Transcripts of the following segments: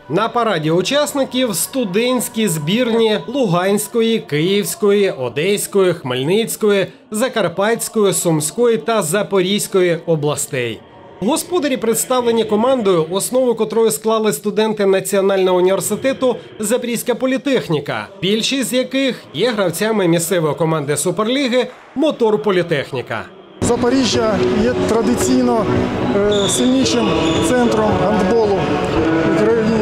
На параді учасників студентські збірні Луганської, Київської, Одеської, Хмельницької, Закарпатської, Сумської та Запорізької областей. Господарі представлені командою, основу котрої склали студенти Національного університету «Запорізька політехніка», більшість з яких є гравцями місцевої команди Суперліги «Мотор Політехніка». Запоріжжя є традиційно сильнішим центром гандболу в Україні.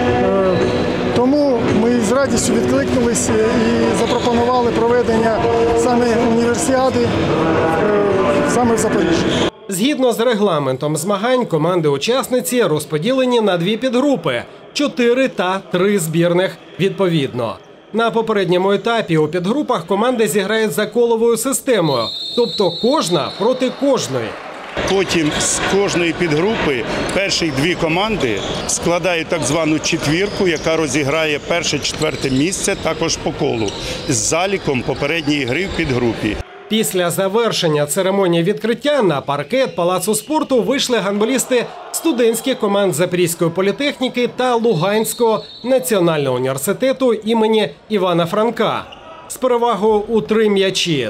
Тому ми з радістю відкликнулися і запропонували проведення саме універсіади саме в Запоріжжі. Згідно з регламентом змагань, команди-учасниці розподілені на дві підгрупи – 4 та 3 збірних відповідно. На попередньому етапі у підгрупах команди зіграють за коловою системою, тобто кожна проти кожної. Потім з кожної підгрупи перші дві команди складають так звану четвірку, яка розіграє перше-четверте місце також по колу з заліком попередньої гри в підгрупі. Після завершення церемонії відкриття на паркет Палацу спорту вийшли гандболісти студентських команд Запорізької політехніки та Луганського національного університету імені Івана Франка. З перевагою у 3 м'ячі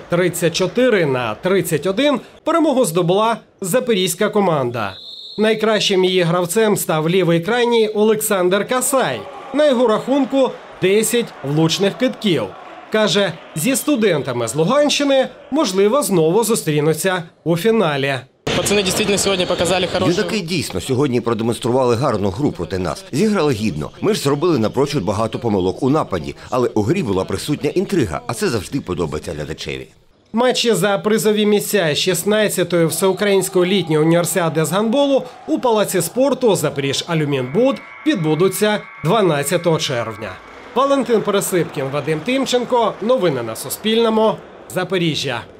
34-31 перемогу здобула запорізька команда. Найкращим її гравцем став лівий крайній Олександр Касай. На його рахунку 10 влучних кидків. Каже, зі студентами з Луганщини, можливо, знову зустрінуться у фіналі. Пацани дійсно сьогодні показали хорошу... Юнаки дійсно сьогодні продемонстрували гарну гру проти нас. Зіграли гідно. Ми ж зробили напрочуд багато помилок у нападі, але у грі була присутня інтрига, а це завжди подобається глядачеві. Матчі за призові місця 16-ї всеукраїнської літньої універсіади з гандболу у Палаці спорту «Запоріжжя-Алюмінбуд» відбудуться 12 червня. Валентин Пересипкін, Вадим Тимченко. Новини на Суспільному. Запоріжжя.